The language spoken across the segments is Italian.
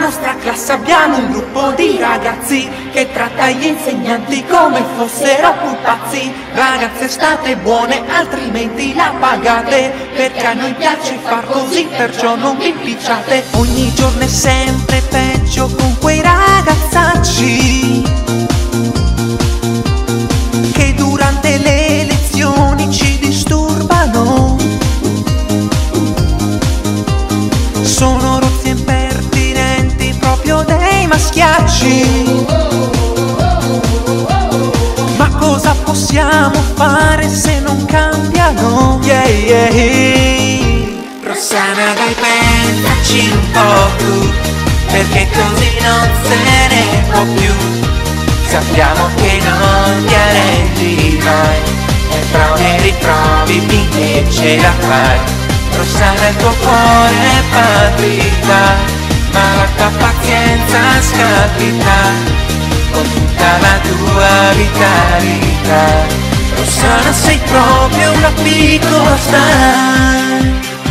nostra classe abbiamo un gruppo di ragazzi che tratta gli insegnanti come fossero pupazzi. Ragazze, state buone, altrimenti la pagate, perché a noi piace far così, perciò non vi impicciate. Ogni giorno è sempre peggio con quei ragazzacci che durante le lezioni ci disturbano. Sono rozzi e impertinenti, proprio dei maschiacci. Ma cosa possiamo fare se non cambiano? Rossana, dai, pensaci un po' tu, perché così non se ne può più. Sappiamo che non ti arrendi mai, e provi e riprovi finché ce la fai. Rossana, il tuo cuore è patria, ma la tua pazienza scapita con tutta la tua vitalità. Rossana, sei proprio una piccola star.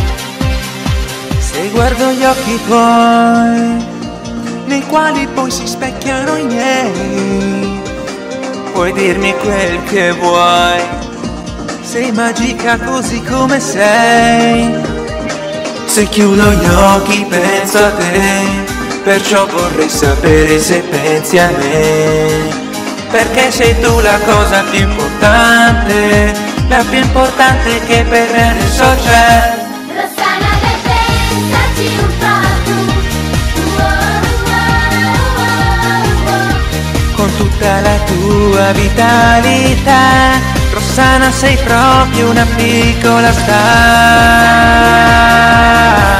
Se guardo gli occhi tuoi, nei quali poi si specchiano i miei, puoi dirmi quel che vuoi. Sei magica così come sei. Se chiudo gli occhi penso a te, perciò vorrei sapere se pensi a me, perché sei tu la cosa più importante, la più importante che per me adesso c'è. Rossana, dai, pensaci un po' tu, Con tutta la tua vitalità, Rossana, sei proprio una piccola star.